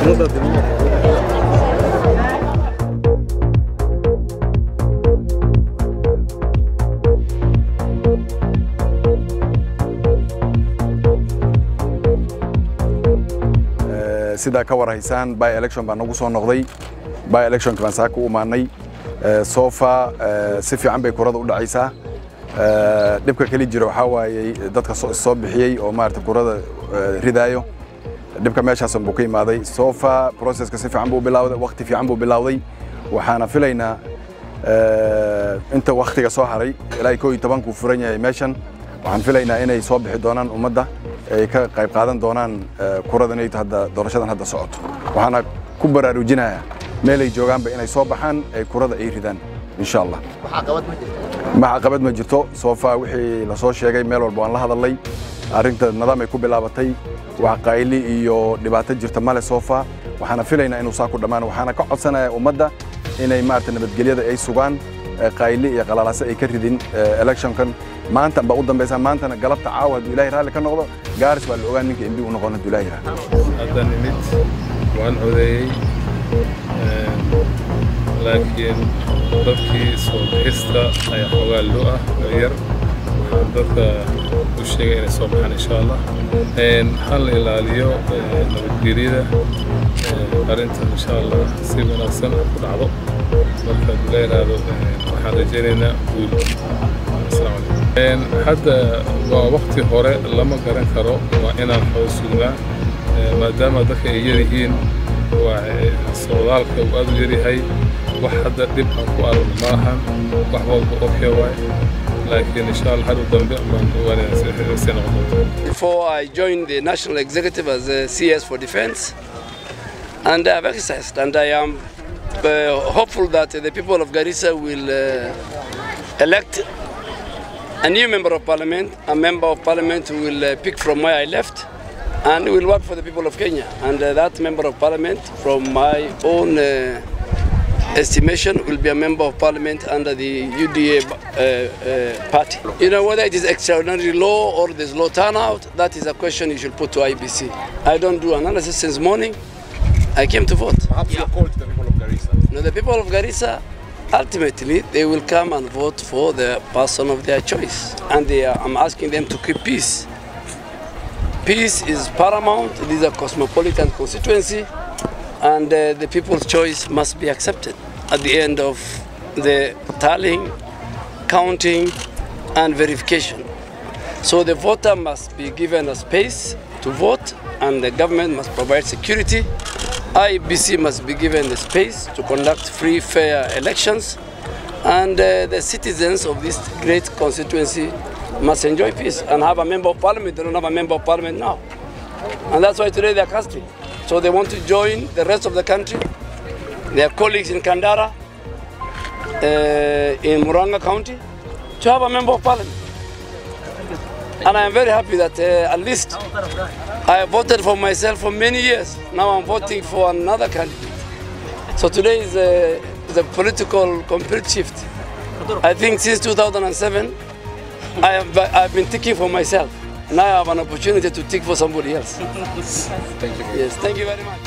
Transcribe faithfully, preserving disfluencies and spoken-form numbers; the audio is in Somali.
sida ka warhaysan by election baan nagu soo noqday by election kan saaka u maanay sofa si fiican bay kurada u dhacaysaa dibka kali jiro waxa waayay dadka soo bixiyay oo maarta kurada ridaayo dibka meeshaas buu ka imaaday sofa processka si fiican buu bilowday waqti fiican buu bilowday waxaana filaynaa inta waqtiga soo haray ilaa koob iyo toban ku furan yahay meeshan waxaan filaynaa inay soo bixi doonaan ummadda ay ka qayb qaadan doonaan kuradan ay hadda doorashadan hadda socoto waxaana ku baraarujinayaa meel ay joogaanba inay soo baxaan ay kurada ay ridaan insha Allah waxa qabad ma jirto ma qabad ma jirto sofa wixii la soo sheegay meel walba aan la hadalay arrinta nidaam ay ku bilaabatay wax qayli iyo dhibaato jirta male sofa waxaana filaynaa inuu saa ku dhamaan waxaana ka codsanayaa ummadda inay maarta nabadgelyada ay sugaan qayli iyo qalalaas ay ka ridin election kan maanta ba u dambaysan maantana galabta caawad Ilaahay raali ka noqdo gaaris waa la ogaan ninka M P u noqon Ilaahay raali hadda nimid waan codeeyay laakiin dadkii soo bixista ay xogaa loo ah yar dadka u sheegay inay soo baxaan insha Allah een hal ilaaliyo nabadgelyada arrintan insha Allah si wanaagsan ku dhacdo marka Ilaahay raado waxaan rajaynaynaa guul een hadda waa waqti hore lama garan karo waa inaan xoog sugnaa maadaama dadka ay yarihiin waa socdaalka uu aad u yarihay wax hadda dib aan ku arag maahan wax walba okay waay laakiin insha Allah hadu dambe baan wanaagsan. Before I joined the National Executive as a C S for Defense, and I have exercised, and I am uh, hopeful that the people of Garissa will uh, elect a new member of parliament, a member of parliament who will uh, pick from where I left and will work for the people of Kenya. And uh, that member of parliament, from my own uh, estimation, will be a member of parliament under the U D A uh, uh, party. You know, whether it is extraordinary law or there's low turnout, that is a question you should put to I B C. I don't do analysis since morning. I came to vote. Perhaps yeah. You call to the people of Garissa? No, the people of Garissa, ultimately, they will come and vote for the person of their choice. And they are, I'm asking them to keep peace. Peace is paramount. It is a cosmopolitan constituency. And uh, the people's choice must be accepted at the end of the tallying, counting, and verification. So the voter must be given a space to vote, and the government must provide security. I B C must be given the space to conduct free, fair elections, and uh, the citizens of this great constituency must enjoy peace and have a member of parliament. They don't have a member of parliament now. And that's why today they are casting. So they want to join the rest of the country, their colleagues in Kandara, uh, in Muranga County, to have a member of parliament. And I am very happy that uh, at least I have voted for myself for many years. Now I'm voting for another candidate. So today is a, is a political complete shift. I think since two thousand seven, I have I've been thinking for myself. Now I have an opportunity to think for somebody else. Thank you. Yes, thank you very much.